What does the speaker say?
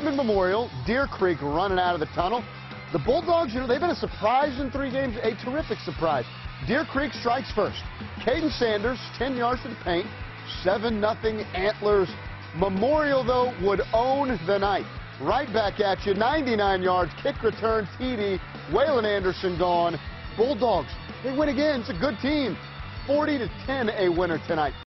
Edmond Memorial, Deer Creek running out of the tunnel. The Bulldogs, they've been a surprise in 3 games, a terrific surprise. Deer Creek strikes first. Caden Sanders, 10 yards to the paint, 7-0 Antlers. Memorial, though, would own the night. Right back at you, 99 yards, kick return, TD. Waylon Anderson gone. Bulldogs, they win again. It's a good team. 40-10 a winner tonight.